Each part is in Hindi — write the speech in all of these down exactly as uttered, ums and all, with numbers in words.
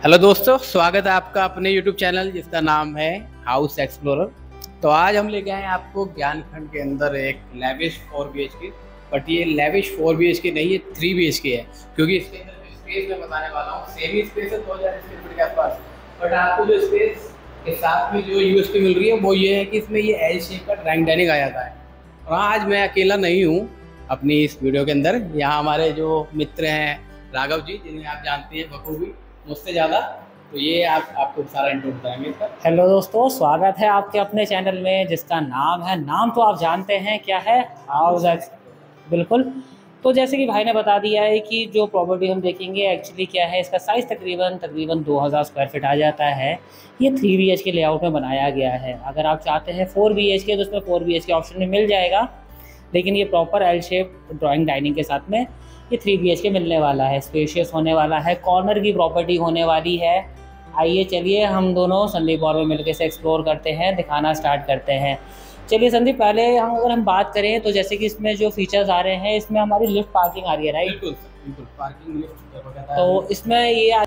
हेलो दोस्तों, स्वागत है आपका अपने यूट्यूब चैनल जिसका नाम है हाउस एक्सप्लोरर। तो आज हम लेके आए हैं आपको ज्ञान खंड के अंदर एक lavish four B H K. But ये lavish four B H K नहीं, ये थ्री बी एच के है, क्योंकि इसके अंदर जो स्पेस मैं बताने वाला हूँ सेमी स्पेस है दो हज़ार स्क्वायर फीट के आसपास। बट आपको जो स्पेस के साथ में जो यूएसपी मिल रही है वो ये है कि इसमें ये एल शेप का ड्राइंग डाइनिंग आ जाता है। और आज मैं अकेला नहीं हूँ अपनी इस वीडियो के अंदर। यहाँ हमारे जो मित्र हैं राघव जी, जिन्हें आप जानते हैं बखूबी मुझसे ज़्यादा, तो ये आप आपको सारा इंट्रो बताएंगे सर। हेलो दोस्तों, स्वागत है आपके अपने चैनल में जिसका नाम है, नाम तो आप जानते हैं क्या है, हाउस एक्स। बिल्कुल। तो जैसे कि भाई ने बता दिया है कि जो प्रॉपर्टी हम देखेंगे एक्चुअली क्या है, इसका साइज़ तकरीबन तकरीबन दो हज़ार स्क्वायर फीट आ जाता है। ये three B H K layout में बनाया गया है। अगर आप चाहते हैं फोर बी एच के तो उसमें four B H K option में मिल जाएगा, लेकिन ये proper L shape drawing dining के साथ में ये थ्री बी एच के मिलने वाला है। स्पेशियस होने वाला है, कॉर्नर की प्रॉपर्टी होने वाली है। आइए चलिए हम दोनों संदीप और में मिलकर से एक्सप्लोर करते हैं, दिखाना स्टार्ट करते हैं। चलिए संदीप, पहले हम अगर हम बात करें तो जैसे कि इसमें जो फीचर्स आ रहे हैं, इसमें हमारी लिफ्ट पार्किंग आ रही है, राइट? बिल्कुल बिल्कुल, पार्किंग लिफ्ट। तो इसमें ये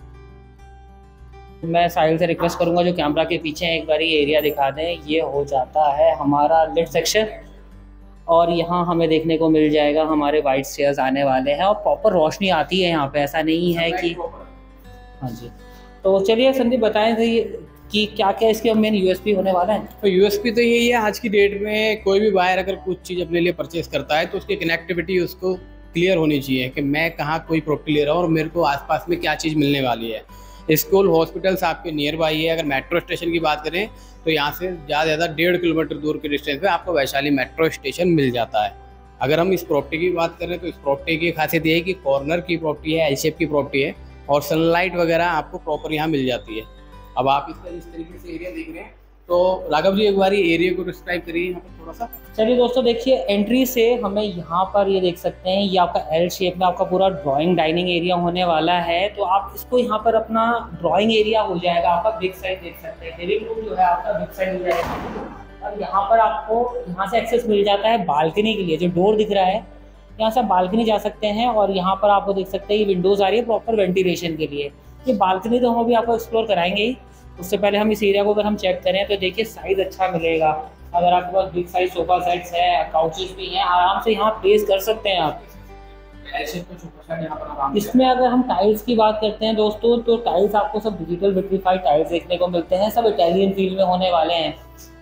मैं साहिल से रिक्वेस्ट करूंगा जो कैमरा के पीछे एक बार ये एरिया दिखा दें। ये हो जाता है हमारा लिफ्ट सेक्शन, और यहाँ हमें देखने को मिल जाएगा हमारे वाइट स्टेयर्स आने वाले हैं और प्रॉपर रोशनी आती है यहाँ पे, ऐसा नहीं है कि। हाँ जी। तो चलिए संदीप बताएं कि क्या क्या इसके मेन यूएसपी होने वाला है। तो यूएसपी तो यही है, आज की डेट में कोई भी बायर अगर कुछ चीज़ अपने लिए परचेस करता है तो उसकी कनेक्टिविटी उसको क्लियर होनी चाहिए कि मैं कहाँ कोई प्रॉपर्टी ले रहा हूँ और मेरे को आसपास में क्या चीज़ मिलने वाली है। स्कूल हॉस्पिटल्स आपके नियर बाई है। अगर मेट्रो स्टेशन की बात करें तो यहाँ से ज़्यादा से ज़्यादा डेढ़ किलोमीटर दूर के डिस्टेंस पे आपको वैशाली मेट्रो स्टेशन मिल जाता है। अगर हम इस प्रॉपर्टी की बात करें तो इस प्रॉपर्टी की खासियत ये है कि कॉर्नर की प्रॉपर्टी है, एल शेप की प्रॉपर्टी है, और सनलाइट वगैरह आपको प्रॉपर यहाँ मिल जाती है। अब आप इसका जिस तरीके से एरिया देख रहे हैं, तो राघव जी एक बार ये एरिया को डिस्क्राइब करिए यहाँ पर थोड़ा सा। चलिए दोस्तों, देखिए एंट्री से हमें यहाँ पर ये देख सकते हैं, ये आपका एल शेप में आपका पूरा ड्राइंग डाइनिंग एरिया होने वाला है। तो आप इसको यहाँ पर अपना ड्राइंग एरिया हो जाएगा, आपका बिग साइज देख सकते हैं। लिविंग रूम जो है आपका बिग साइज हो जाएगा। और यहाँ पर आपको यहाँ से एक्सेस मिल जाता है बालकनी के लिए। जो डोर दिख रहा है यहाँ से आप बालकनी जा सकते हैं, और यहाँ पर आपको देख सकते हैं ये विंडोज़ आ रही है प्रॉपर वेंटिलेशन के लिए। ये बालकनी तो हम अभी आपको एक्सप्लोर कराएंगे ही। उससे पहले हम इस एरिया को अगर हम चेक करें तो देखिए साइज अच्छा मिलेगा। अगर आपके पास बिग साइज सोफा सेट्स है, काउचेस भी हैं, आराम से यहाँ प्लेस कर सकते हैं आप। इसमें अगर हम टाइल्स की बात करते हैं दोस्तों, तो टाइल्स आपको सब डिजिटल विट्रीफाइड टाइल्स देखने को मिलते हैं, सब इटालियन फील में होने वाले हैं।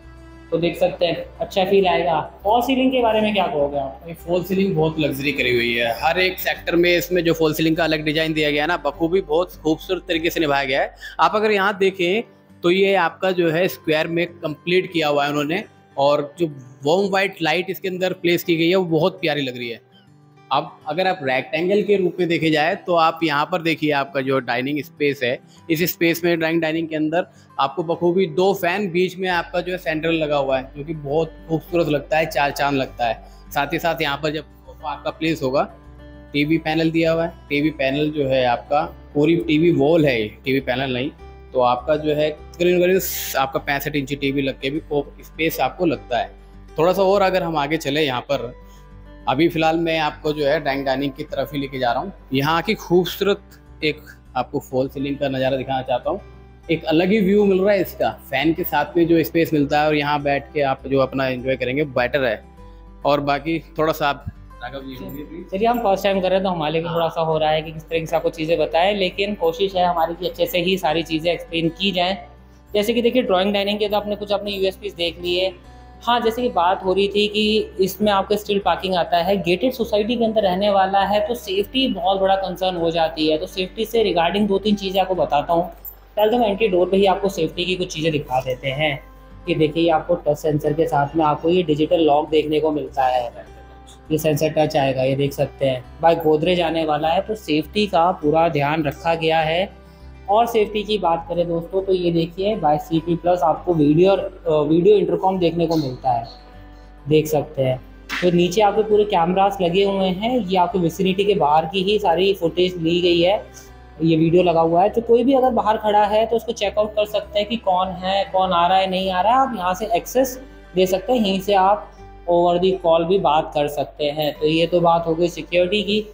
तो देख सकते हैं अच्छा फील आएगा। फॉल सीलिंग के बारे में क्या कहोगे आप? फॉल सीलिंग बहुत लग्जरी करी हुई है। हर एक सेक्टर में इसमें जो फॉल सीलिंग का अलग डिजाइन दिया गया है ना, बखूबी बहुत खूबसूरत तरीके से निभाया गया है। आप अगर यहाँ देखें तो ये आपका जो है स्क्वायर में कंप्लीट किया हुआ है उन्होंने, और जो वार्म वाइट लाइट इसके अंदर प्लेस की गई है वो बहुत प्यारी लग रही है। अब अगर आप रेक्टेंगल के रूप में देखे जाए तो आप यहाँ पर देखिए, आपका जो डाइनिंग स्पेस है, इस स्पेस में ड्राइंग डाइनिंग के अंदर आपको बखूबी दो फैन, बीच में आपका जो है सेंट्रल लगा हुआ है, जो कि बहुत खूबसूरत लगता है, चार चांद लगता है। साथ ही साथ यहाँ पर जब आपका प्लेस होगा, टीवी पैनल दिया हुआ है। टीवी पैनल जो है आपका पूरी टीवी वॉल है, टीवी पैनल नहीं। तो आपका जो है करीब करीब आपका पैंसठ इंची टीवी लग के भी स्पेस आपको लगता है। थोड़ा सा और अगर हम आगे चले, यहाँ पर अभी फ़िलहाल मैं आपको जो है ड्राइंग डाइनिंग की तरफ ही लेके जा रहा हूँ। यहाँ की खूबसूरत एक आपको फॉल सीलिंग का नज़ारा दिखाना चाहता हूँ। एक अलग ही व्यू मिल रहा है इसका, फैन के साथ में जो स्पेस मिलता है, और यहाँ बैठ के आप जो अपना एंजॉय करेंगे बेटर है। और बाकी थोड़ा सा आप राघव जी, चलिए हम फर्स्ट टाइम कर रहे हैं तो हमारे लिए थोड़ा सा हो रहा है कि किस तरीके से आपको चीज़ें बताएं, लेकिन कोशिश है हमारी कि अच्छे से ही सारी चीज़ें एक्सप्लेन की जाएँ। जैसे कि देखिए ड्राइंग डाइनिंग के तो आपने कुछ अपने यूएसपीज देख लिए। हाँ, जैसे कि बात हो रही थी कि इसमें आपका स्ट्रीट पार्किंग आता है, गेटेड सोसाइटी के अंदर रहने वाला है, तो सेफ्टी बहुत बड़ा कंसर्न हो जाती है। तो सेफ्टी से रिगार्डिंग दो तीन चीज़ें आपको बताता हूँ। पहले तो हम एंट्री डोर पे ही आपको सेफ्टी की कुछ चीज़ें दिखा देते हैं कि देखिए आपको टच सेंसर के साथ में आपको ये डिजिटल लॉक देखने को मिलता है। ये सेंसर टच आएगा, ये देख सकते हैं। बाय गोदरेज आने वाला है, तो सेफ्टी का पूरा ध्यान रखा गया है। और सेफ्टी की बात करें दोस्तों तो ये देखिए बाय सी पी प्लस आपको वीडियो और वीडियो इंटरकॉम देखने को मिलता है, देख सकते हैं। तो नीचे आपके पूरे कैमरास लगे हुए हैं। ये आपको विसिनिटी के बाहर की ही सारी फुटेज ली गई है, ये वीडियो लगा हुआ है। तो कोई भी अगर बाहर खड़ा है तो उसको चेकआउट कर सकते हैं कि कौन है, कौन आ रहा है, नहीं आ रहा है। आप यहाँ से एक्सेस दे सकते हैं, यहीं से आप ओवर दी कॉल भी बात कर सकते हैं। तो ये तो बात हो गई सिक्योरिटी की।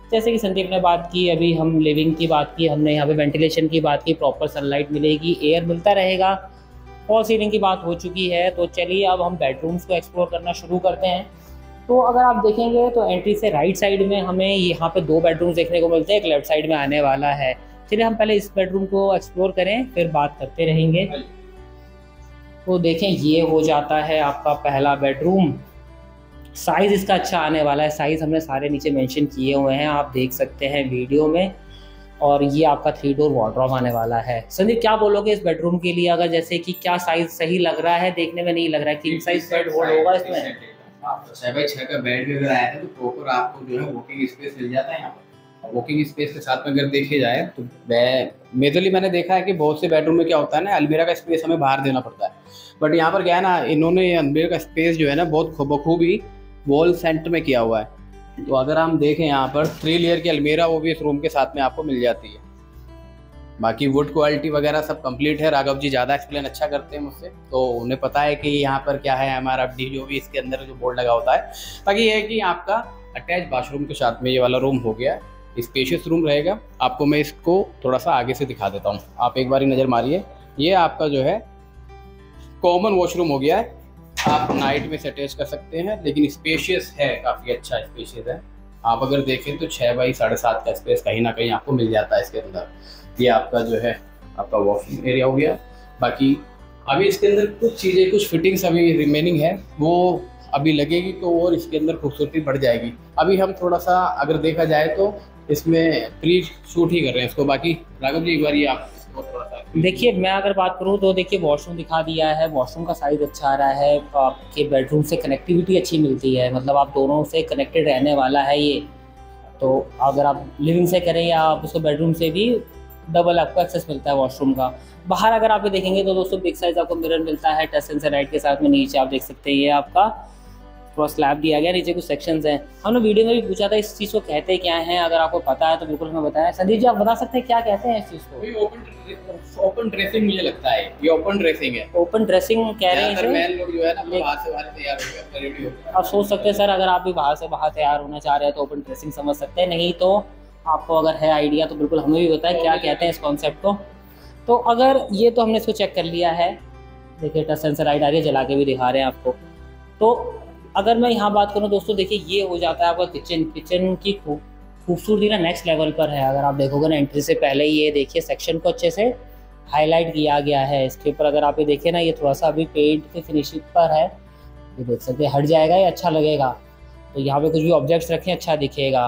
जैसे कि संदीप ने बात की, अभी हम लिविंग की बात की, हमने यहाँ पे वेंटिलेशन की बात की, प्रॉपर सनलाइट मिलेगी, एयर मिलता रहेगा, फॉल सीलिंग की बात हो चुकी है। तो चलिए अब हम बेडरूम्स को एक्सप्लोर करना शुरू करते हैं। तो अगर आप देखेंगे तो एंट्री से राइट साइड में हमें यहाँ पे दो बेडरूम्स देखने को मिलते हैं, एक लेफ्ट साइड में आने वाला है। चलिए हम पहले इस बेडरूम को एक्सप्लोर करें, फिर बात करते रहेंगे। तो देखें ये हो जाता है आपका पहला बेडरूम। साइज़ इसका अच्छा आने वाला है, साइज़ हमने सारे नीचे मेंशन किए हुए हैं, आप देख सकते हैं वीडियो में। और ये आपका थ्री डोर वार्डरोब आने वाला है। संदीप क्या बोलोगे इस बेडरूम के लिए, अगर जैसे कि क्या साइज़ सही लग रहा है? देखने में नहीं लग रहा है किंग साइज बेड होल्ड होगा इसमें। आपको छह बाई छह का बेड भी अगर आया है तो प्रॉपर आपको जो है वॉकिंग स्पेस मिल जाता है यहाँ पर। वॉकिंग स्पेस के साथ में अगर देखे जाए तो मेजरली मैंने देखा है कि बहुत से बेडरूम में क्या होता है ना, अलमीरा का स्पेस हमें बाहर देना पड़ता है, बट यहाँ पर क्या है ना, इन्होंने अलमीरा का स्पेस जो है ना बहुत बखूबी वॉल सेंटर में किया हुआ है। तो अगर हम देखें यहाँ पर थ्री लेयर की अलमीरा वो भी इस रूम के साथ में आपको मिल जाती है। बाकी वुड क्वालिटी वगैरह सब कंप्लीट है। राघव जी ज़्यादा एक्सप्लेन अच्छा करते हैं मुझसे, तो उन्हें पता है कि यहाँ पर क्या है हमारा डी जो भी इसके अंदर जो बोर्ड लगा होता है। बाकी ये है कि आपका अटैच बाथरूम के साथ में ये वाला रूम हो गया, स्पेशियस रूम रहेगा। आपको मैं इसको थोड़ा सा आगे से दिखा देता हूँ, आप एक बार नज़र मारिए। ये आपका जो है कॉमन वॉशरूम हो गया है, आप नाइट में से अटैच कर सकते हैं, लेकिन स्पेशियस है, काफ़ी अच्छा स्पेशियस है। आप अगर देखें तो छः बाई साढ़े सात का स्पेस कहीं ना कहीं आपको मिल जाता है इसके अंदर। ये आपका जो है आपका वॉशिंग एरिया हो गया। बाकी अभी इसके अंदर कुछ चीज़ें, कुछ फिटिंग्स अभी रिमेनिंग है, वो अभी लगेगी तो और इसके अंदर खूबसूरती बढ़ जाएगी। अभी हम थोड़ा सा अगर देखा जाए तो इसमें प्री शूट ही कर रहे हैं इसको। बाकी राघव जी एक बार ये आप थोड़ा सा देखिए, मैं अगर बात करूँ तो देखिए वॉशरूम दिखा दिया है, वॉशरूम का साइज़ अच्छा आ रहा है, आपके बेडरूम से कनेक्टिविटी अच्छी मिलती है, मतलब आप दोनों से कनेक्टेड रहने वाला है ये। तो अगर आप लिविंग से करें या आप उसको बेडरूम से भी डबल आपको एक्सेस मिलता है वॉशरूम का। बाहर अगर आप ये देखेंगे तो दोस्तों बिग साइज आपको मिरर मिलता है टच सेंसर लाइट के साथ में। नीचे आप देख सकते हैं ये आपका थोड़ा स्लैब दिया गया, नीचे कुछ सेक्शंस हैं। हमने वीडियो में भी पूछा था इस चीज़ को कहते क्या हैं, अगर आपको पता है तो बिल्कुल हमें बताएं। संदीप जी आप बता सकते हैं क्या कहते हैं इस चीज़ को? ओपन ड्रेसिंग मुझे लगता है ये ओपन ड्रेसिंग है। ओपन ड्रेसिंग कह रहे हैं मैन लोग जो है ना बाहर से बाहर तैयार हो गया, रेडी हो गया। आप सोच सकते हैं सर, अगर आप भी बाहर से बाहर तैयार होना चाह रहे हैं तो ओपन ड्रेसिंग समझ सकते हैं, नहीं तो आपको अगर है आइडिया तो बिल्कुल हमें भी बताएं क्या कहते हैं इस कॉन्सेप्ट को। तो अगर ये तो हमने इसको चेक कर लिया है, देखिए टच सेंसर लाइट आ रही है, जला के भी दिखा रहे हैं आपको। तो अगर मैं यहाँ बात करूँ दोस्तों, देखिए ये हो जाता है आपका किचन। किचन की खूबसूरती ना नेक्स्ट लेवल पर है। अगर आप देखोगे ना एंट्री से पहले ही ये देखिए सेक्शन को अच्छे से हाईलाइट किया गया है। इसके ऊपर अगर आप ये देखिए ना, ये थोड़ा सा अभी पेंट के फिनिशिंग पर है, ये देख सकते हैं, हट जाएगा ये अच्छा लगेगा। तो यहाँ पे कुछ भी ऑब्जेक्ट्स रखें अच्छा दिखेगा।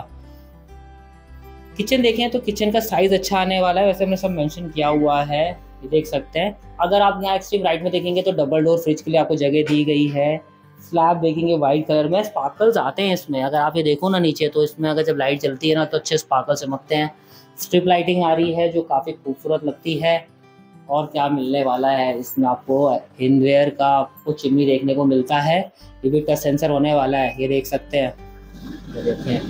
किचन देखें तो किचन का साइज अच्छा आने वाला है, वैसे हमने सब मेंशन किया हुआ है, ये देख सकते हैं। अगर आप यहाँ एक्सट्रीम राइट में देखेंगे तो डबल डोर फ्रिज के लिए आपको जगह दी गई है। स्लैब देखेंगे वाइट कलर में, स्पार्कल्स आते हैं इसमें। अगर आप ये देखो ना नीचे, तो इसमें अगर जब लाइट जलती है ना तो अच्छे स्पार्कल चमकते हैं। स्ट्रिप लाइटिंग आ रही है जो काफ़ी खूबसूरत लगती है। और क्या मिलने वाला है इसमें, आपको हिंदवेयर का आपको चिमनी देखने को मिलता है। ये भी टच सेंसर होने वाला है, ये देख सकते हैं। ये देखें, ये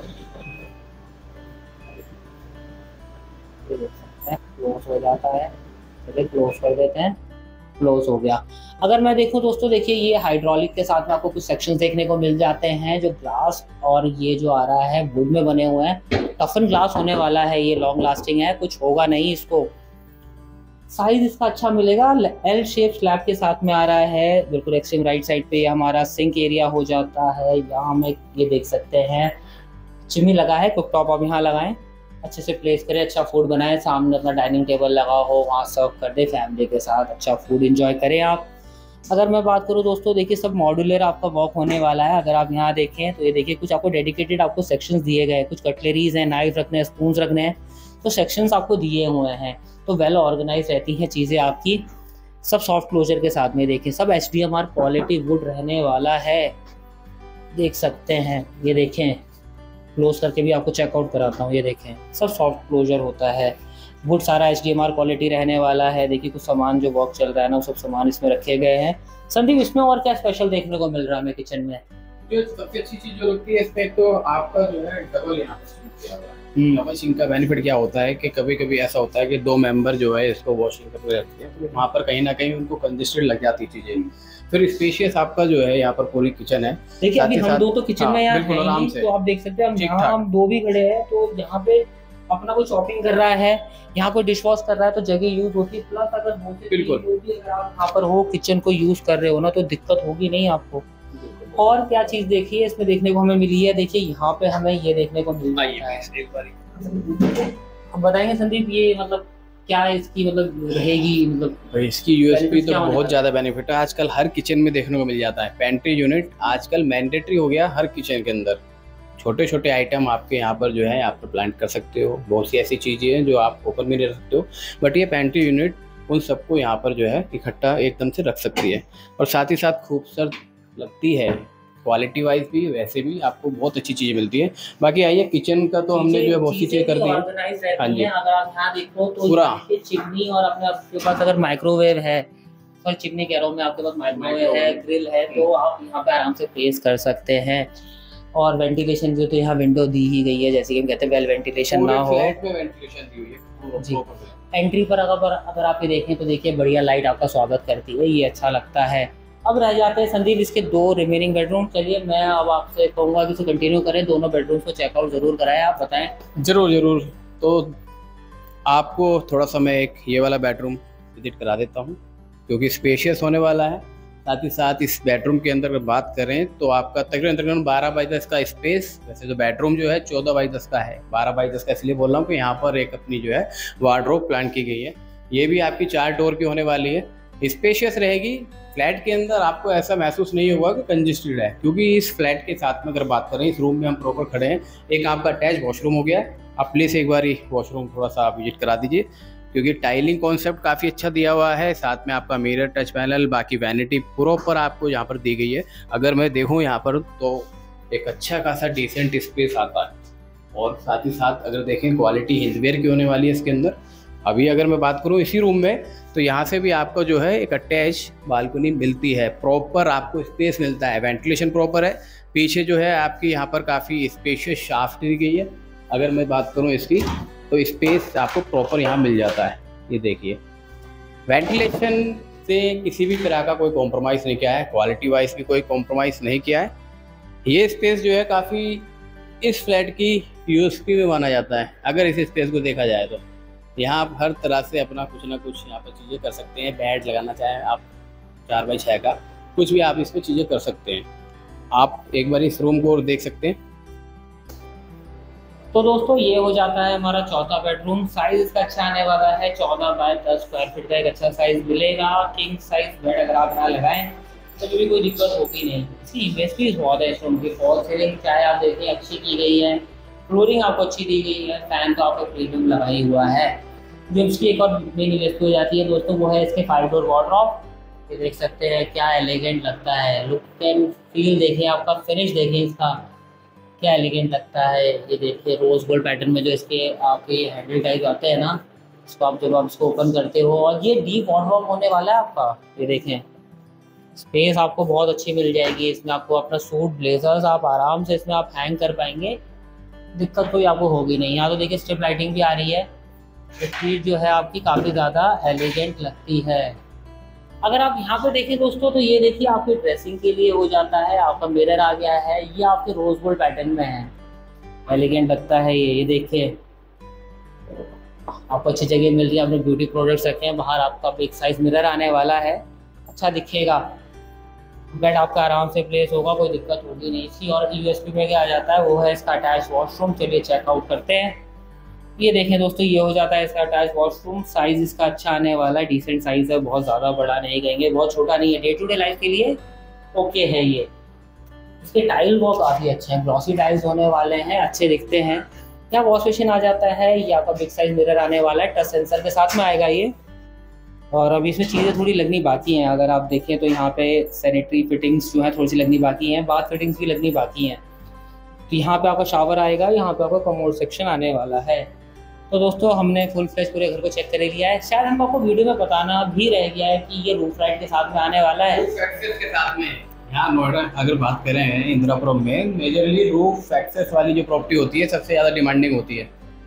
देख सकते हैं क्लोज हो जाता है। चलिए क्लोज कर देते हैं, क्लोज हो गया। अगर मैं देखूं दोस्तों, देखिए ये हाइड्रोलिक के साथ में आपको कुछ सेक्शंस देखने को मिल जाते हैं जो ग्लास और ये जो आ रहा है वुड में बने हुए हैं। टफन ग्लास होने वाला है, ये लॉन्ग लास्टिंग है, कुछ होगा नहीं इसको। साइज इसका अच्छा मिलेगा, एल शेप स्लैब के साथ में आ रहा है। बिल्कुल एक्सट्रीम राइट साइड पे हमारा सिंक एरिया हो जाता है। यहाँ हम एक ये देख सकते हैं चिमनी लगा है, कुकटॉप आप यहाँ लगाएं, अच्छे से प्लेस करें, अच्छा फूड बनाएं, सामने अपना डाइनिंग टेबल लगा हो, वहाँ सर्व कर दे फैमिली के साथ, अच्छा फूड एंजॉय करें आप। अगर मैं बात करूँ दोस्तों, देखिए सब मॉड्यूलर आपका वर्क होने वाला है। अगर आप यहाँ देखें तो ये देखिए कुछ आपको डेडिकेटेड आपको सेक्शंस दिए गए हैं, कुछ कटलरीज हैं, नाइफ रखने हैं, स्पून्स रखने हैं, तो सेक्शंस आपको दिए हुए हैं। तो वेल ऑर्गेनाइज रहती हैं चीज़ें आपकी, सब सॉफ्ट क्लोजर के साथ में। देखें सब H D M R quality wood रहने वाला है, देख सकते हैं। ये देखें क्लोज करके भी आपको चेकआउट कराता हूँ, ये देखें सब सॉफ्ट क्लोजर होता है। वुड सारा H D M R quality रहने वाला है। देखिए कुछ सामान जो वर्क चल रहा है ना, वो सब सामान इसमें रखे गए हैं। संदीप इसमें और क्या स्पेशल देखने को मिल रहा है हमें किचन में? जो सबसे अच्छी चीज जो लगती है इसमें, तो आपका जो है डबल यहाँ पे किया हुआ है। डबल सिंक का बेनिफिट क्या होता है कि कभी कभी ऐसा होता है कि दो मेंबर जो है इसको वॉशिंग करके रखते हैं, तो वहाँ पर कहीं ना कहीं उनको कंजेस्टेड लग जाती चीज़ें। फिर स्पेशियस आपका जो है यहाँ पर पूरी किचन है। देखिए अभी हम दो तो किचन हाँ, में यहाँ बिल्कुल हैं आराम ही, से, तो आप देख सकते हैं हम यहाँ हम दो भी खड़े हैं, तो यहाँ पे अपना कोई शॉपिंग कर रहा है, यहाँ कोई डिश वॉश कर रहा है तो जगह यूज होती है। प्लस अगर बिल्कुल अगर आप यहाँ पर हो किचन को यूज कर रहे हो ना तो दिक्कत होगी नहीं आपको। और क्या चीज देखी है इसमें देखने को हमें मिली है, देखिए यहाँ पे हमें ये देखने को मिल रहा है। हम बताएंगे संदीप ये मतलब क्या इसकी मतलब रहेगी, मतलब इसकी यूएसपी तो बहुत ज़्यादा बेनिफिट है। आजकल हर किचन में देखने को मिल जाता है पेंट्री यूनिट, आजकल मैंडेटरी हो गया हर किचन के अंदर। छोटे छोटे आइटम आपके यहाँ पर जो है आप तो प्लांट कर सकते हो, बहुत सी ऐसी चीज़ें हैं जो आप ओपन में नहीं रख सकते हो, बट ये पेंट्री यूनिट उन सबको यहाँ पर जो है इकट्ठा एकदम से रख सकती है। और साथ ही साथ खूबसूरत लगती है, क्वालिटी वाइज भी वैसे भी आपको बहुत अच्छी चीज़ें मिलती है। बाकी आइए किचन का तो हमने जो है बहुत सी चीज़ें कर दी है। हाँ जी, अगर आप यहाँ देखो तो पूरा चिमनी और अपने आपके पास अगर माइक्रोवेव है, सॉरी चिमनी कह रहा हूँ मैं, आपके पास माइक्रोवेव है, ग्रिल है, तो आप यहाँ पे आराम से प्लेस कर सकते हैं। और वेंटिलेशन जो तो यहाँ विंडो दी ही गई है, जैसे कि हम कहते हैं वेल वेंटिलेशन ना हो, वेंटिलेशन दी हुई है जी। एंट्री पर अगर अगर आप ये देखें तो देखिए बढ़िया लाइट आपका स्वागत करती है, ये अच्छा लगता है। अब रह जाते हैं संदीप इसके दो रिमेनिंग बेडरूम। चलिए मैं अब आपसे कहूँगा कि इसे कंटिन्यू करें, दोनों बेडरूम्स को चेकआउट जरूर कराएं, आप बताएं। जरूर जरूर, तो आपको थोड़ा सा मैं एक ये वाला बेडरूम विजिट करा देता हूँ क्योंकि स्पेशियस होने वाला है। साथ ही साथ इस बेडरूम के अंदर अगर बात करें तो आपका तकरीबन तकरीबन बारह बाई दस का स्पेस, वैसे जो बेडरूम जो है चौदह बाई दस का है, बारह बाई दस का इसलिए बोल रहा हूँ कि यहाँ पर एक अपनी जो है वार्डरोब प्लान की गई है। ये भी आपकी चार डोर की होने वाली है, स्पेशियस रहेगी। फ्लैट के अंदर आपको ऐसा महसूस नहीं होगा कि कंजेस्टेड है, क्योंकि इस फ्लैट के साथ में अगर बात करें, इस रूम में हम प्रॉपर खड़े हैं, एक आपका अटैच वॉशरूम हो गया। आप प्लीज़ एक बार वॉशरूम थोड़ा सा आप विजिट करा दीजिए क्योंकि टाइलिंग कॉन्सेप्ट काफ़ी अच्छा दिया हुआ है। साथ में आपका मिरर टच पैनल, बाकी वैनिटी प्रॉपर आपको यहाँ पर दी गई है। अगर मैं देखूँ यहाँ पर तो एक अच्छा खासा डिसेंट स्पेस आता है। और साथ ही साथ अगर देखें क्वालिटी हिंदवेयर की होने वाली है इसके अंदर। अभी अगर मैं बात करूँ इसी रूम में तो यहाँ से भी आपको जो है एक अटैच बालकनी मिलती है, प्रॉपर आपको स्पेस मिलता है, वेंटिलेशन प्रॉपर है। पीछे जो है आपकी यहाँ पर काफ़ी स्पेशियस शाफ्ट दी गई है। अगर मैं बात करूँ इसकी तो स्पेस आपको प्रॉपर यहाँ मिल जाता है। ये देखिए वेंटिलेशन से किसी भी तरह का कोई कॉम्प्रोमाइज़ नहीं किया है, क्वालिटी वाइज भी कोई कॉम्प्रोमाइज़ नहीं किया है। ये स्पेस जो है काफ़ी इस फ्लैट की यूएसपी में माना जाता है। अगर इस स्पेस को देखा जाए तो यहाँ आप हर तरह से अपना कुछ ना कुछ यहाँ पर चीज़ें कर सकते हैं। बेड लगाना चाहें आप चार बाई छः का, कुछ भी आप इसमें चीज़ें कर सकते हैं। आप एक बार इस रूम को और देख सकते हैं। तो दोस्तों ये हो जाता है हमारा चौथा बेडरूम। साइज इसका अच्छा आने वाला है, चौदह बाय दस स्क्वायर फीट का एक अच्छा साइज मिलेगा। किंग साइज बेड अगर आप यहाँ लगाएं तो भी कोई दिक्कत होगी नहीं। इसकी यूएसपी बहुत है इस रूम की। फॉल सीलिंग चाहे आप देखें अच्छी की गई है, फ्लोरिंग आपको अच्छी दी गई है, फैन तो आपको प्रीमियम लगाई हुआ है। जो इसकी एक और मेन यूएसपी हो जाती है दोस्तों वो है इसके फाइव डोर वार्डरोब। ये देख सकते हैं क्या एलिगेंट लगता है, लुक एंड फील देखें, आपका फिनिश देखें इसका क्या एलिगेंट लगता है। ये देखिए रोज गोल्ड पैटर्न में जो इसके आपके हैंडल टाइप आते हैं ना, इसको आप जब आप इसको ओपन करते हो, और ये डीप वार्डरोब होने वाला है आपका। ये देखें स्पेस आपको बहुत अच्छी मिल जाएगी इसमें। आपको अपना सूट ब्लेजर्स आप आराम से इसमें आप हैंग कर पाएंगे, दिक्कत कोई आपको होगी नहीं। यहाँ तो देखिए स्ट्रिप लाइटिंग भी आ रही है, तो चीज़ जो है आपकी काफ़ी ज़्यादा एलिगेंट लगती है। अगर आप यहाँ पे देखें दोस्तों तो ये देखिए आपकी ड्रेसिंग के लिए हो जाता है, आपका मिरर आ गया है, ये आपके रोज गोल्ड पैटर्न में है, एलिगेंट लगता है ये। ये देखिए आपको अच्छी जगह मिल रही है, आपने ब्यूटी प्रोडक्ट्स रखे हैं बाहर, आपका बिग साइज मिरर आने वाला है, अच्छा दिखेगा। बेड आपका आराम से प्लेस होगा, कोई दिक्कत होगी नहीं। इसी और यूएसपी में क्या आ जाता है वो है इसका अटैच वॉशरूम। चलिए चेकआउट करते हैं। ये देखें दोस्तों ये हो जाता है इसका अटैच वॉशरूम। साइज इसका अच्छा आने वाला है, डिसेंट साइज है, बहुत ज़्यादा बड़ा नहीं कहेंगे, बहुत छोटा नहीं है, डे टू डे लाइफ के लिए ओके है ये। इसके टाइल वो काफ़ी अच्छे हैं, ग्लॉसी टाइल्स होने वाले हैं, अच्छे दिखते हैं। यहाँ वॉश बेसिन आ जाता है, ये आपका बिग साइज मिरर आने वाला है, टच सेंसर के साथ में आएगा ये। और अभी इसमें चीज़ें थोड़ी लगनी बाकी हैं, अगर आप देखें तो यहाँ पे सैनिटरी फिटिंग्स जो है थोड़ी सी लगनी बाकी हैं, बाथ फिटिंग्स भी लगनी बाकी हैं। तो यहाँ पे आपका शावर आएगा, यहाँ पे आपका कमोड सेक्शन आने वाला है। तो दोस्तों हमने फुल फ्लैश पूरे घर को चेक कर लिया है। शायद हम आपको वीडियो में बताना भी रह गया है कि ये रूफ राइट के साथ में आने वाला है, रूफ एक्सेस के साथ में। यहाँ नोएडा अगर बात करें इंदिरापुरम में, मेजरली रूफ एक्सेस वाली जो प्रॉपर्टी होती है सबसे ज़्यादा डिमांडिंग होती है।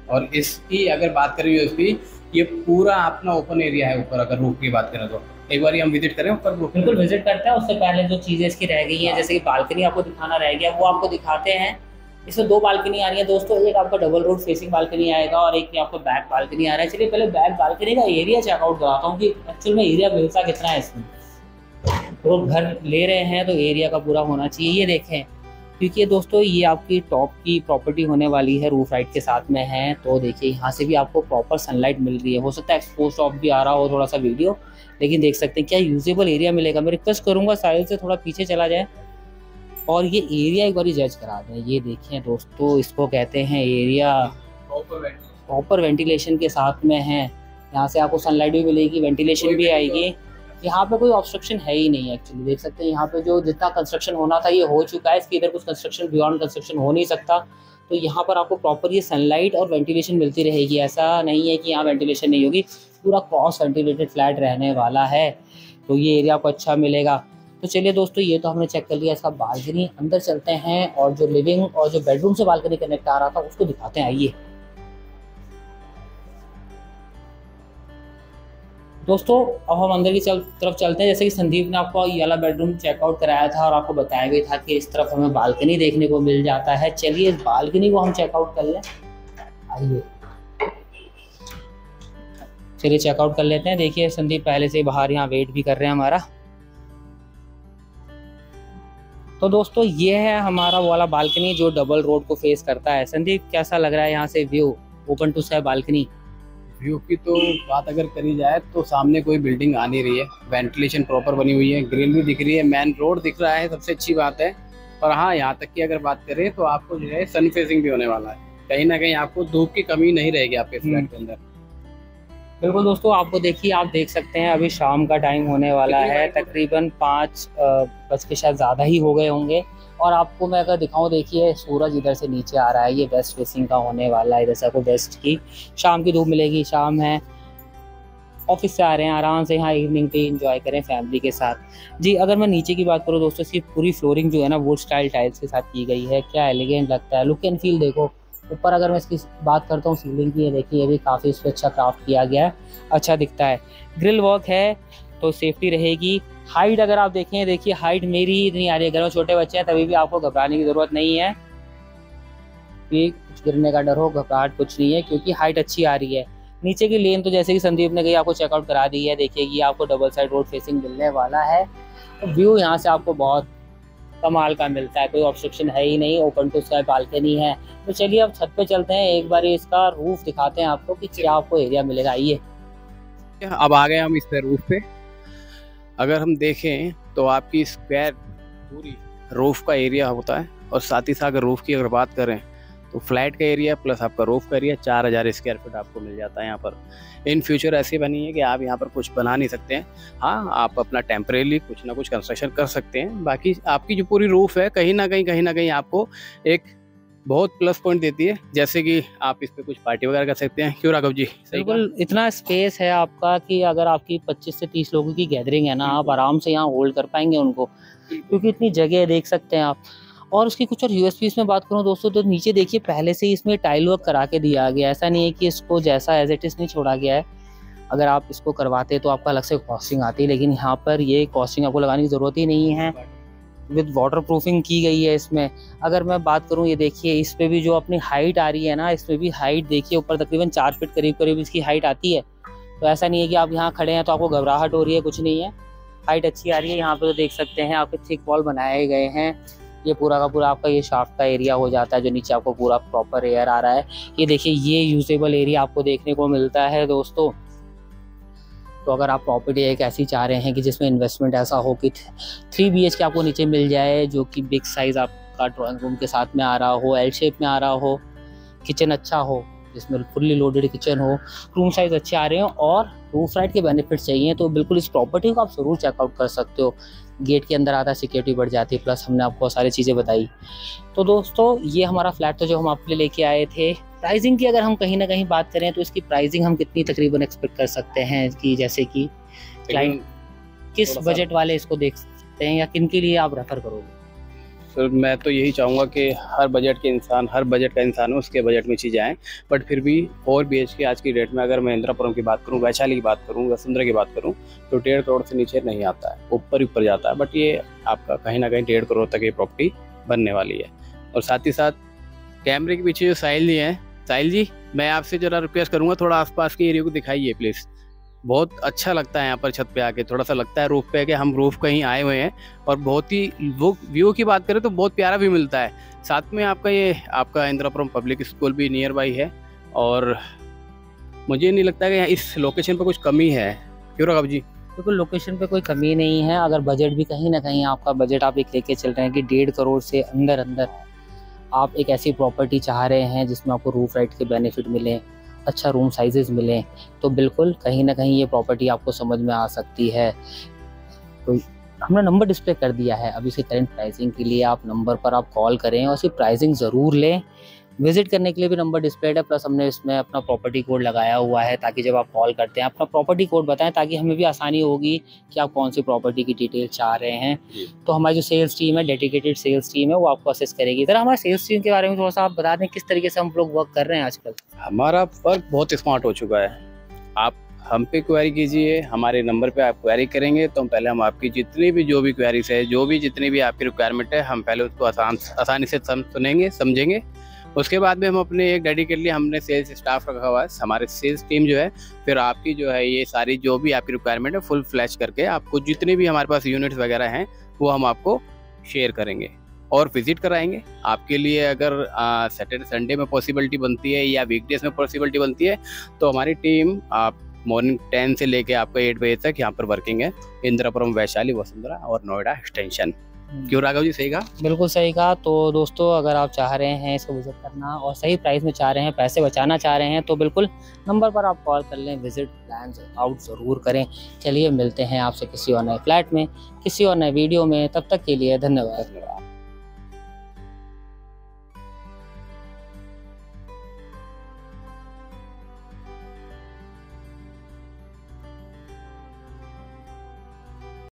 और इसकी अगर बात करें यूएसपी, ये पूरा अपना ओपन एरिया है ऊपर। अगर रूफ की बात करें तो एक बार हम विजिट करें ऊपर रूफ? बिल्कुल विजिट करते हैं। उससे पहले जो चीज़ें इसकी रह गई है, जैसे कि बालकनी आपको दिखाना रह गया, वो आपको दिखाते हैं। इसमें दो बालकनी आ रही है दोस्तों, एक आपका डबल रोड फेसिंग बालकनी आएगा और एक आपको बैक बालकनी आ रहा है। चलिए पहले बैक बालकनी का एरिया चेकआउट कराता हूँ कि एक्चुअल में एरिया मिलता कितना है इसमें। तो घर ले रहे हैं तो एरिया का पूरा होना चाहिए। ये देखें, क्योंकि दोस्तों ये आपकी टॉप की प्रॉपर्टी होने वाली है, रूफ राइट के साथ में है। तो देखिए यहाँ से भी आपको प्रॉपर सनलाइट मिल रही है। हो सकता है एक्सपोज ऑफ भी आ रहा हो थोड़ा सा वीडियो, लेकिन देख सकते हैं क्या यूजेबल एरिया मिलेगा। मैं रिक्वेस्ट करूँगा साइड से थोड़ा पीछे चला जाए और ये एरिया एक बार जज करा दें। ये देखें दोस्तों, इसको कहते हैं एरिया प्रॉपर वेंटिलेशन के साथ में है। यहाँ से आपको सनलाइट भी मिलेगी, वेंटिलेशन भी आएगी। यहाँ पे कोई ऑब्स्ट्रक्शन है ही नहीं एक्चुअली। देख सकते हैं यहाँ पे जो जितना कंस्ट्रक्शन होना था ये हो चुका है। इसके इधर कुछ कंस्ट्रक्शन बियॉन्ड कंस्ट्रक्शन हो नहीं सकता। तो यहाँ पर आपको प्रॉपर ये सनलाइट और वेंटिलेशन मिलती रहेगी। ऐसा नहीं है कि यहाँ वेंटिलेशन नहीं होगी, पूरा क्रॉस वेंटिलेटेड फ्लैट रहने वाला है। तो ये एरिया आपको अच्छा मिलेगा। तो चलिए दोस्तों, ये तो हमने चेक कर लिया इसका बालकनी। अंदर चलते हैं और जो लिविंग और जो बेडरूम से बालकनी कनेक्ट आ रहा था उसको दिखाते हैं। आइए दोस्तों, अब हम अंदर की चल, तरफ चलते हैं। जैसे कि संदीप ने आपको ये वाला बेडरूम चेकआउट कराया था और आपको बताया भी था कि इस तरफ हमें बालकनी देखने को मिल जाता है। चलिए इस बालकनी को हम चेकआउट कर लें। आइए चलिए चेकआउट कर लेते हैं। देखिए संदीप पहले से बाहर यहाँ वेट भी कर रहे हैं हमारा। तो दोस्तों ये है हमारा वो वाला बालकनी जो डबल रोड को फेस करता है। संदीप कैसा लग रहा है यहाँ से view, open to sky balcony? View की तो बात अगर करी जाए तो सामने कोई बिल्डिंग आ नहीं रही है, वेंटिलेशन प्रॉपर बनी हुई है, ग्रिल भी दिख रही है, मेन रोड दिख रहा है, सबसे अच्छी बात है। और हाँ, यहाँ तक कि अगर बात करें तो आपको जो है सन फेसिंग भी होने वाला है। कहीं ना कहीं आपको धूप की कमी नहीं रहेगी आपके फ्लैट के अंदर। बिल्कुल दोस्तों, आपको देखिए, आप देख सकते हैं अभी शाम का टाइम होने वाला है। तकरीबन पाँच बज के शायद ज़्यादा ही हो गए होंगे। और आपको मैं अगर दिखाऊं, देखिए सूरज इधर से नीचे आ रहा है, ये वेस्ट फेसिंग का होने वाला है। इधर से आपको वेस्ट की शाम की धूप मिलेगी। शाम है, ऑफिस से आ रहे हैं, आराम से यहाँ इवनिंग टी एंजॉय करें फैमिली के साथ। जी अगर मैं नीचे की बात करूँ दोस्तों, इसकी पूरी फ्लोरिंग जो है ना वुड स्टाइल टाइल्स के साथ की गई है। क्या एलिगेंट लगता है, लुक एंड फील देखो। ऊपर अगर मैं इसकी बात करता हूँ सीलिंग की, ये देखिए ये भी काफ़ी इस पर अच्छा क्राफ्ट किया गया है, अच्छा दिखता है। ग्रिल वर्क है तो सेफ्टी रहेगी। हाइट अगर आप देखें, देखिए हाइट मेरी इतनी आ रही है। घर में छोटे बच्चे हैं तभी भी आपको घबराने की ज़रूरत नहीं है कि कुछ गिरने का डर हो, घबराहट कुछ नहीं है क्योंकि हाइट अच्छी आ रही है। नीचे की लेन तो जैसे कि संदीप ने कही आपको चेकआउट करा दी है। देखिए ये आपको डबल साइड रोड फेसिंग मिलने वाला है। तो व्यू यहाँ से आपको बहुत कमाल का मिलता है, कोई ऑब्स्ट्रक्शन है ही नहीं, ओपन टू स्काई बालकनी है। तो चलिए अब छत पे चलते हैं, एक बार इसका रूफ दिखाते हैं आपको कि क्या आपको एरिया मिलेगा। आइए अब आ गए हम इस पे रूफ पे। अगर हम देखें तो आपकी स्क्वायर पूरी रूफ का एरिया होता है और साथ ही साथ अगर रूफ की अगर बात करें तो फ्लैट का एरिया प्लस आपका रूफ का एरिया चार हज़ार स्क्वायर फीट आपको मिल जाता है यहाँ पर। इन फ्यूचर ऐसी बनी है कि आप यहाँ पर कुछ बना नहीं सकते हैं। हाँ, आप अपना टेम्परेरी कुछ ना कुछ कंस्ट्रक्शन कर सकते हैं। बाकी आपकी जो पूरी रूफ है कहीं ना कहीं कहीं ना कहीं आपको एक बहुत प्लस पॉइंट देती है, जैसे कि आप इस पे कुछ पार्टी वगैरह कर सकते हैं। क्यों राघव जी? बिल्कुल, इतना स्पेस है आपका कि अगर आपकी पच्चीस से तीस लोगों की गैदरिंग है ना, आप आराम से यहाँ होल्ड कर पाएंगे उनको, क्योंकि इतनी जगह देख सकते हैं आप। और उसकी कुछ और यूएसपीज में बात करूँ दोस्तों, तो नीचे देखिए पहले से ही इसमें टाइल वर्क करा के दिया गया। ऐसा नहीं है कि इसको जैसा एज इट इज नहीं छोड़ा गया है। अगर आप इसको करवाते तो आपका अलग से कॉस्टिंग आती है, लेकिन यहाँ पर ये कॉस्टिंग आपको लगाने की ज़रूरत ही नहीं है। विद वाटर प्रूफिंग की गई है इसमें। अगर मैं बात करूँ, ये देखिए इस पे भी जो अपनी हाइट आ रही है ना, इसमें भी हाइट देखिए ऊपर तकरीबन चार फीट करीब करीब इसकी हाइट आती है। तो ऐसा नहीं है कि आप यहाँ खड़े हैं तो आपको घबराहट हो रही है, कुछ नहीं है, हाइट अच्छी आ रही है। यहाँ पे तो देख सकते हैं आपके थिक वॉल बनाए गए हैं। ये पूरा का पूरा आपका ये शाफ्ट का एरिया हो जाता है, जो नीचे आपको पूरा प्रॉपर एयर आ रहा है। ये देखिए ये यूजेबल एरिया आपको देखने को मिलता है दोस्तों। तो अगर आप प्रॉपर्टी एक ऐसी चाह रहे हैं कि जिसमें इन्वेस्टमेंट ऐसा हो कि थ्री बी एच के आपको नीचे मिल जाए, जो कि बिग साइज़ आपका ड्राइंग रूम के साथ में आ रहा हो, एल शेप में आ रहा हो, किचन अच्छा हो, जिसमें फुल्ली लोडेड किचन हो, रूम साइज अच्छे आ रहे हो और रूफ राइट के बेनिफिट चाहिए, तो बिल्कुल इस प्रॉपर्टी को आप ज़रूर चेकआउट कर सकते हो। गेट के अंदर आता है, सिक्योरिटी बढ़ जाती है, प्लस हमने आपको सारी चीज़ें बताई। तो दोस्तों ये हमारा फ्लैट था जो हम आपके लिए लेके आए थे। प्राइसिंग की अगर हम कहीं ना कहीं बात करें तो इसकी प्राइसिंग हम कितनी तकरीबन एक्सपेक्ट कर सकते हैं कि जैसे कि क्लाइंट किस बजट वाले इसको देख सकते हैं या किन के लिए आप रेफर करोगे? तो मैं तो यही चाहूँगा कि हर बजट के इंसान हर बजट का इंसान हो उसके बजट में चीज़ें आएँ। बट फिर भी फोर बी एच के आज की डेट में अगर मैं इंदिरापुरम की बात करूँ, वैशाली की बात करूँ, वसुंधरा की बात करूँ तो डेढ़ करोड़ से नीचे नहीं आता है, ऊपर ही ऊपर जाता है। बट ये आपका कहीं ना कहीं डेढ़ करोड़ तक ये प्रॉपर्टी बनने वाली है। और साथ ही साथ कैमरे के पीछे जो साहिल जी हैं, साहिल जी मैं आपसे ज़रा रिक्वेस्ट करूँगा थोड़ा आसपास के एरिया को दिखाइए प्लीज़। बहुत अच्छा लगता है यहाँ पर छत पे आके, थोड़ा सा लगता है रूफ पे कि हम रूफ कहीं आए हुए हैं। और बहुत ही वो व्यू की बात करें तो बहुत प्यारा भी मिलता है। साथ में आपका ये आपका इंदिरापुरम पब्लिक स्कूल भी नियर बाई है। और मुझे नहीं लगता कि इस लोकेशन पर कुछ कमी है, क्यों राघव जी? बिल्कुल लोकेशन पे कोई कमी नहीं है। अगर बजट भी कहीं ना कहीं आपका बजट आप एक लेके चल रहे हैं कि डेढ़ करोड़ से अंदर अंदर आप एक ऐसी प्रॉपर्टी चाह रहे हैं जिसमें आपको रूफ राइट के बेनिफिट मिले, अच्छा रूम साइजेस मिलें, तो बिल्कुल कहीं ना कहीं ये प्रॉपर्टी आपको समझ में आ सकती है। तो हमने नंबर डिस्प्ले कर दिया है, अभी से करंट प्राइसिंग के लिए आप नंबर पर आप कॉल करें और इसकी प्राइसिंग ज़रूर लें। विजिट करने के लिए भी नंबर डिस्प्लेड है, प्लस हमने इसमें अपना प्रॉपर्टी कोड लगाया हुआ है ताकि जब आप कॉल करते हैं अपना प्रॉपर्टी कोड बताएं ताकि हमें भी आसानी होगी कि आप कौन सी प्रॉपर्टी की डिटेल चाह रहे हैं। तो हमारी जो सेल्स टीम है, डेडिकेटेड सेल्स टीम है, वो आपको असिस्ट करेगी। इधर हमारे सेल्स टीम के बारे में थोड़ा सा आप बता दें किस तरीके से हम लोग वर्क कर रहे हैं आजकल। हमारा वर्क बहुत स्मार्ट हो चुका है। आप हम पे क्वेरी कीजिए, हमारे नंबर पे आप क्वेरी करेंगे तो पहले हम आपकी जितनी भी जो भी क्वेरीज है, जो भी जितनी भी आपकी रिक्वायरमेंट है, हम पहले उसको आसान आसानी से सम, सुनेंगे समझेंगे। उसके बाद में हम अपने एक डेडिकेटली हमने सेल्स स्टाफ रखा हुआ है, हमारे सेल्स टीम जो है फिर आपकी जो है ये सारी जो भी आपकी रिक्वायरमेंट है फुल फ्लैश करके आपको जितने भी हमारे पास यूनिट्स वगैरह हैं वो हम आपको शेयर करेंगे और विजिट कराएंगे। आपके लिए अगर सैटरडे संडे में पॉसिबिलिटी बनती है या वीकडेज में पॉसिबिलिटी बनती है तो हमारी टीम आप मॉर्निंग टेन से लेके आपका एट बजे तक यहाँ पर वर्किंग है, इंदिरापुरम, वैशाली, वसुंधरा और नोएडा एक्सटेंशन। क्यों राघव जी, सही कहा? बिल्कुल सही कहा। तो दोस्तों अगर आप चाह रहे हैं इसको विजिट करना और सही प्राइस में चाह रहे हैं, पैसे बचाना चाह रहे हैं तो बिल्कुल नंबर पर आप कॉल कर लें, विजिट प्लान आउट ज़रूर करें। चलिए मिलते हैं आपसे किसी और नए फ्लैट में, किसी और नए वीडियो में, तब तक के लिए धन्यवाद।